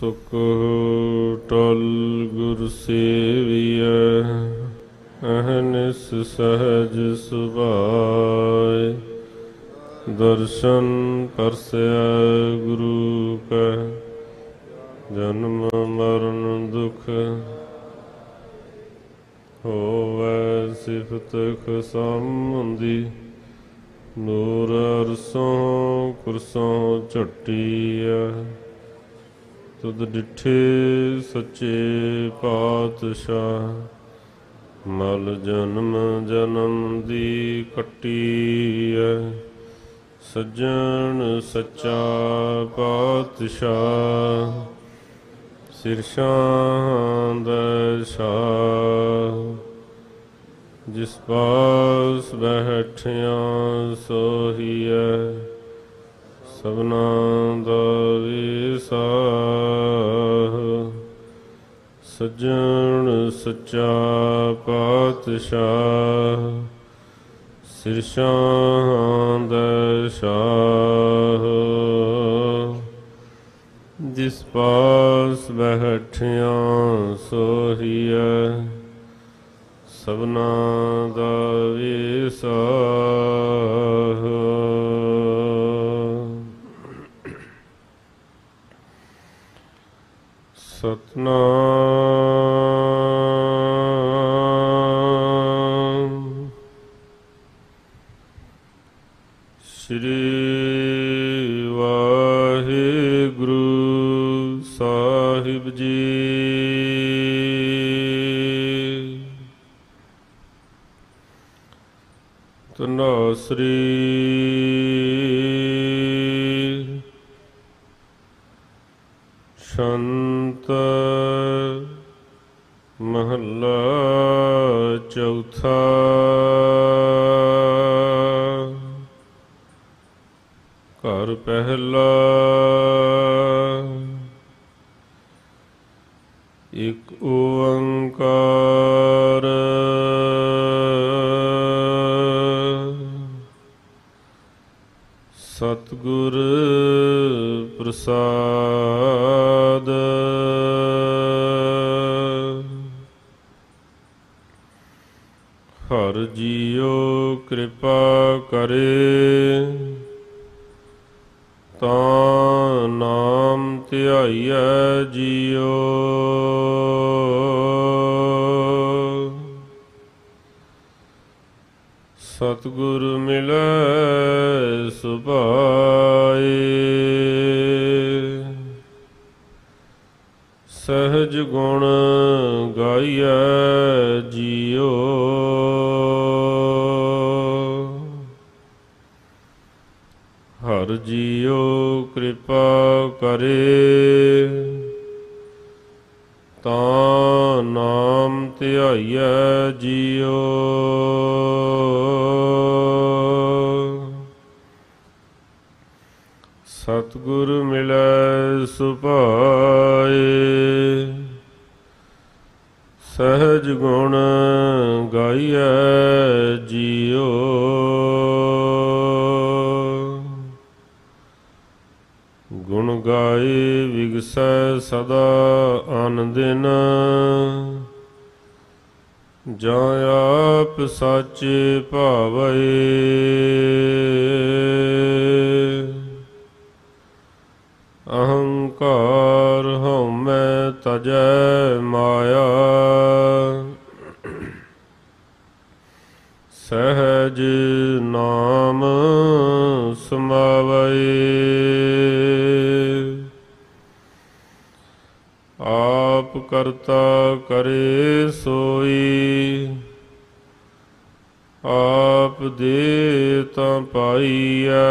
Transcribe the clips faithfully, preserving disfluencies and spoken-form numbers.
ਸੁਖ ਟਲ ਗੁਰ ਸੇਵੀਐ, ਅਹਨਿਸ ਸਹਜ ਸੁਭਾਇ। ਦਰਸ਼ਨ ਪਰਸੈ ਗੁਰੂ ਕੈ, ਜਨਮ ਮਰਨ ਦੁਖ ਹੋਵੈ ਸਿਫਤ ਖਸੰਦੀ। ਨੂਰ ਅਰਸੋਂ ਕੁਰਸੋਂ ਝਟੀਐ, ਤੁਧ ਡਿਠੇ ਸੱਚੇ ਪਾਤਸ਼ਾਹ। ਮਲ ਜਨਮ ਜਨਮ ਦੀ ਕੱਟੀਐ, ਸੱਜਣ ਸੱਚਾ ਪਾਤਸ਼ਾਹ। ਸਿਰਸ਼ਾਂ ਦਾ ਸ਼ਾਹ, ਜਿਸ ਪਾਸ ਬੈਠਿਆਂ ਸੋਹੀਐ। ਸਭਨਾਂ ਦਾ ਵਿਸਾਹ, ਸੱਜਣ ਸੱਚਾ ਪਾਤਸ਼ਾਹ। ਸਿਰਸ਼ਾਂ ਦਾ ਸ਼ਾਹ, ਜਿਸ ਪਾਸ ਬੈਠਿਆਂ ਸੋਹੀਐ। ਸਭਨਾਂ ਦਾ ਵਿਸਾਹ। ਸਤਨਾਮ ਸ੍ਰੀ ਵਾਹਿਗੁਰੂ ਸਾਹਿਬ ਜੀ। ਧੰਨਾਸਰੀ ਸ਼ੰਤ ਮਹੱਲਾ ਚੌਥਾ। ਘਰ ਪਹਿਲਾ। ਇਕ ਓੰਕਾਰ ਸਤਿਗੁਰ ਪ੍ਰਸਾਦ। ਹਰਿ ਜੀਉ ਕਿਰਪਾ ਕਰੇ, ਤਾਂ ਨਾਮ ਧਿਆਈਐ ਜੀਉ। ਸਤਿਗੁਰ ਮਿਲੈ ਸੁਭਾਏ, ਸਹਿਜ ਗੁਣ ਗਾਈਐ ਜੀਉ। ਹਰਿ ਜੀਉ ਕਿਰਪਾ ਕਰੇ, ਤਾਂ ਨਾਮ ਧਿਆਈਐ ਜੀਉ। ਸਤਿਗੁਰ ਮਿਲੈ ਸੁਭਾਏ, ਸਹਿਜ ਗੁਣ ਗਾਈਐ ਜੀਉ। ਗੁਣ ਗਾਏ ਵਿਗਸੈ ਸਦਾ ਅਨ ਦਿਨ, ਜਾਂ ਆਪ ਸਾਚੇ ਭਾਵੈ। ਅਹੰਕਾਰ ਹਉਮੈ ਤਜੈ ਮਾਇਆ, ਸਹਿਜ ਨਾਮ ਸਮਾਵੈ। ਆਪ ਕਰਤਾ ਕਰੇ ਸੋਈ, ਆਪ ਦੇ ਤਾਂ ਪਾਈਐ।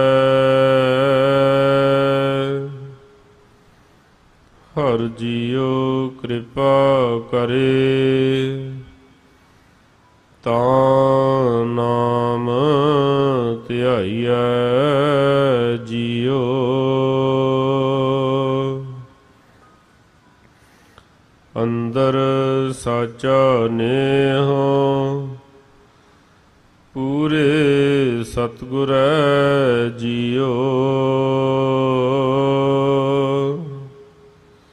ਹਰਿ ਜੀਉ ਕਿਰਪਾ ਕਰੇ, ਤਾਂ ਨਾਮ ਧਿਆਈਐ ਜੀਉ। ਅੰਦਰ ਸਾਚਾ ਨੇਹ, ਪੂਰੇ ਸਤਿਗੁਰੈ ਜੀਉ।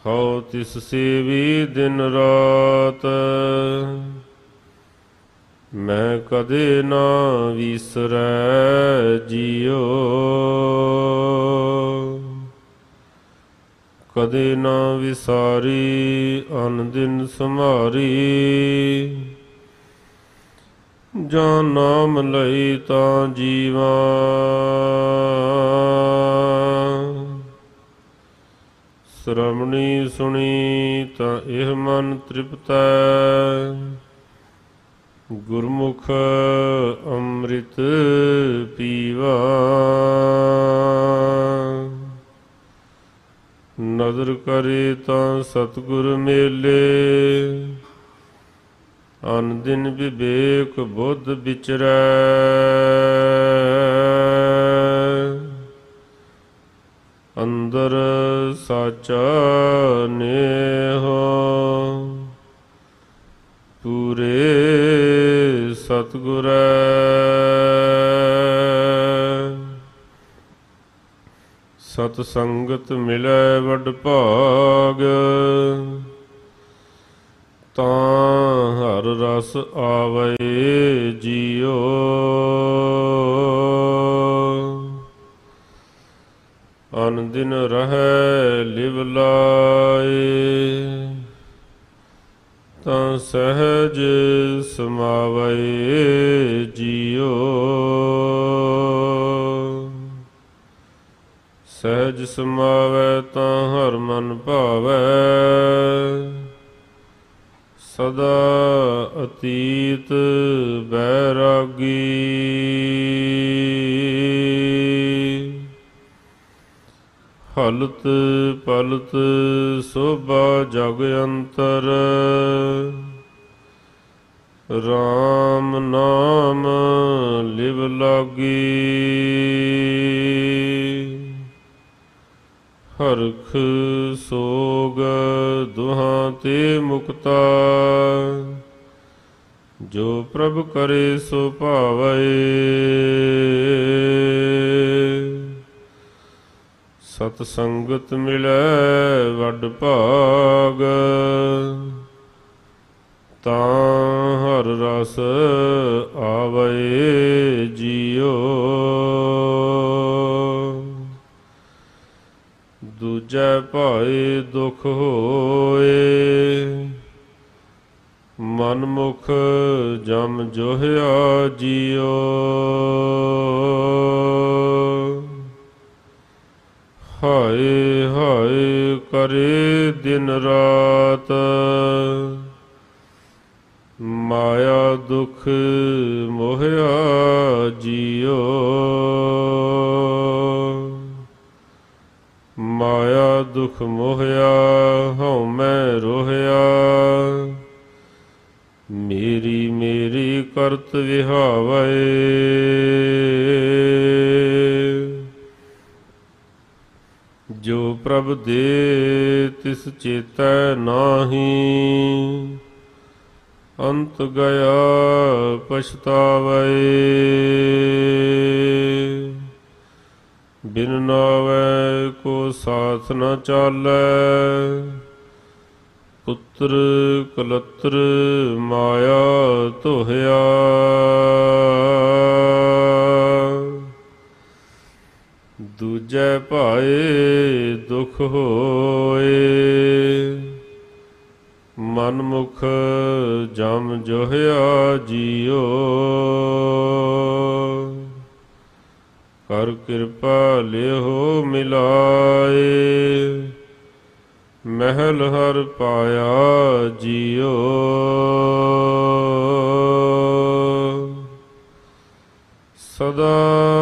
ਹਉ ਤਿਸ ਸੇਵੀ ਦਿਨ ਰਾਤ। ਮੈਂ ਕਦੇ ਨਾ ਵਿਸਰੈ ਜੀਉ, ਕਦੇ ਨਾ ਵਿਸਾਰੀ ਅਨ ਦਿਨ ਸੰਭਾਰੀ। ਜਾਂ ਨਾਮ ਲਈ ਤਾਂ ਜੀਵਾਂ, ਸ਼੍ਰਵਣੀ ਸੁਣੀ ਤਾਂ ਇਹ ਮਨ ਤ੍ਰਿਪਤੈ। ਗੁਰਮੁਖ ਅੰਮ੍ਰਿਤ ਪੀਵਾ, ਨਦਰ ਕਰੇ ਤਾਂ ਸਤਿਗੁਰ ਮੇਲੇ। ਅਨ ਦਿਨ ਵਿਵੇਕ ਬੁੱਧ ਵਿਚਰੈ, ਅੰਦਰ ਸਾਚਾ ਨੇਹ। ਪੂਰੇ ਸਤਿਗੁਰੈ ਸਤ ਸੰਗਤ ਮਿਲੈ ਵਡ ਭਾਗ। ਤਾਂ ਹਰ ਰਸ ਆਵੈ ਜੀਉ, ਅਨ ਦਿਨ ਰਹੈ ਲਿਵ ਲਾਏ। ਤਾਂ ਸਹਿਜ ਸਮਾਵੈ ਜੀਉ, ਸਹਿਜ ਸਮਾਵੈ ਤਾਂ ਹਰ ਮਨ ਭਾਵੈ। ਸਦਾ ਅਤੀਤ ਬੈਰਾਗੀ, ਹਲਤ ਪਲਤ ਸੋਭਾ ਜਗ ਅੰਤਰ। ਰਾਮ ਨਾਮ ਲਿਵ ਲਾਗੀ, ਹਰਖ ਸੋਗ ਦੁਹਾਂ ਤੇ ਮੁਕਤਾ। ਜੋ ਪ੍ਰਭ ਕਰੇ ਸੋ ਭਾਵੈ, ਸਤ ਸੰਗਤ ਮਿਲੈ ਵਡ ਭਾਗ। ਤਾਂ ਹਰ ਰਸ ਆਵੈ ਜੀਉ, ਦੂਜੈ ਭਾਏ ਦੁਖ ਹੋਏ। ਮਨ ਮੁਖ ਜਮ ਜੋਹਿਆ ਜੀਉ, ਹਾਏ ਹਾਏ ਕਰੇ ਦਿਨ ਰਾਤ। ਮਾਇਆ ਦੁਖ ਮੋਹਿਆ ਜੀਉ, ਮਾਇਆ ਦੁਖ ਮੋਹਿਆ ਹਉ ਮੈਂ ਰੋਹਿਆ। ਮੇਰੀ ਮੇਰੀ ਕਰਤ ਵਿਹਾਵੈ, ਜੋ ਪ੍ਰਭ ਦੇ ਤਿਸ ਚੇਤੈ ਨਾਹੀ। ਅੰਤ ਗਿਆ ਪਛਤਾਵੈ, ਬਿਨ ਨਾਵੈ ਕੋ ਸਾਥ ਨ ਚਾਲੈ। ਪੁੱਤਰ ਕਲਤਰ ਮਾਇਆ ਧੋਹਿਆ, ਦੂਜੈ ਭਾਏ ਦੁਖ ਹੋਏ। ਮਨ ਮੁਖ ਜਮ ਜੋਹਿਆ ਜੀਉ, ਕਰ ਕਿਰਪਾ ਲਿਓ ਮਿਲਾਏ। ਮਹਿਲ ਹਰ ਪਾਇਆ ਜੀਉ, ਸਦਾ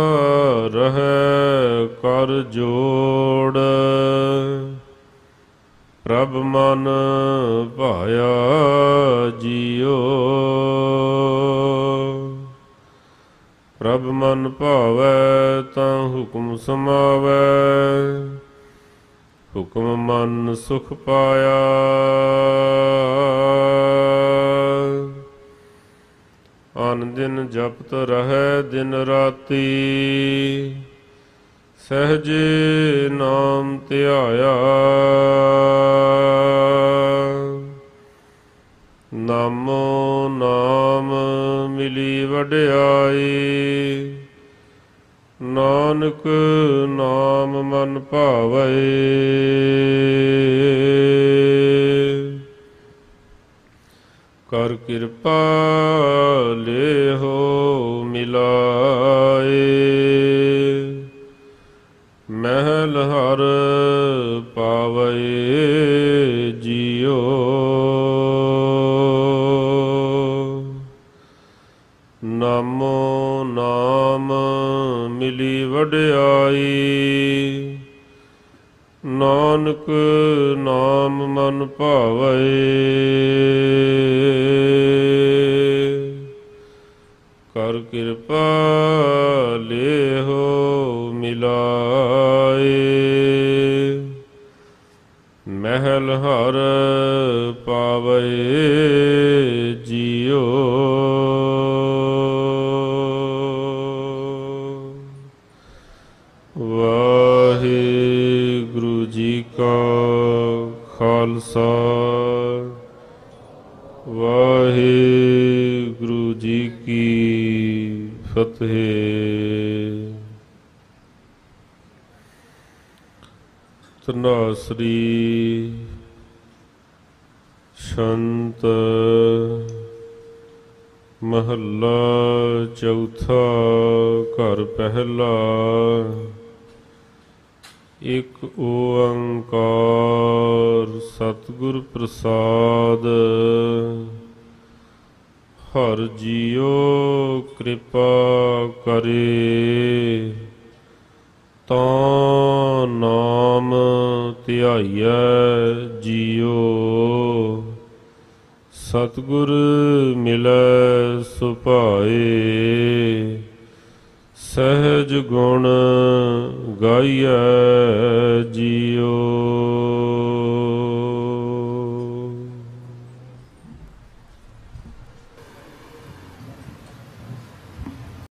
ਰਹੈ ਕਰ ਜੋੜ। ਪ੍ਰਭ ਮਨ ਭਾਇਆ ਜੀਉ, ਪ੍ਰਭ ਮਨ ਭਾਵੈ ਤਾਂ ਹੁਕਮ ਸਮਾਵੈ। ਹੁਕਮ ਮਨ ਸੁਖ ਪਾਇਆ, ਅਨ ਦਿਨ ਜਪਤ ਰਹੈ ਦਿਨ ਰਾਤੀ। ਸਹਿਜੇ ਨਾਮ ਧਿਆਇਆ, ਮਿਲੀ ਵਡਿਆਈ। ਨਾਨਕ ਨਾਮ ਮਨ ਭਾਵੈ, ਕਰ ਕਿਰਪਾ ਲੇਹੋ ਮਿਲਾਏ। ਮਹਿਲ ਹਰ ਪਾਵੈ ਜੀਓ, ਨਾਮੋ ਨਾਮ ਮਿਲੀ ਵਡਿਆਈ। ਨਾਨਕ ਨਾਮ ਮਨ ਭਾਵੈ, ਕਰ ਕਿਰਪਾ ਲੇਹੋ ਮਿਲਾਏ। ਮਹਿਲ ਹਰ ਪਾਵੈ ਜੀਓ, ਵਾਹਿਗੁਰੂ ਜੀ ਕਾ ਖਾਲਸਾ, ਵਾਹਿਗੁਰੂ ਜੀ ਕੀ ਫਤਿਹ। ਧਨਾਸਰੀ ਛੰਤ ਮਹੱਲਾ ਚੌਥਾ। ਘਰ ਪਹਿਲਾ। ਇਕ ਓੰਕਾਰ ਸਤਿਗੁਰ ਪ੍ਰਸਾਦ। ਹਰਿ ਜੀਓ ਕਿਰਪਾ ਕਰੇ, ਤਾਂ ਨਾਮ ਧਿਆਈਐ ਜੀਓ। ਸਤਿਗੁਰ ਮਿਲੈ ਸੁਭਾਏ, ਸਹਿਜ ਗੁਣ ਗਾਈਐ ਜੀਓ।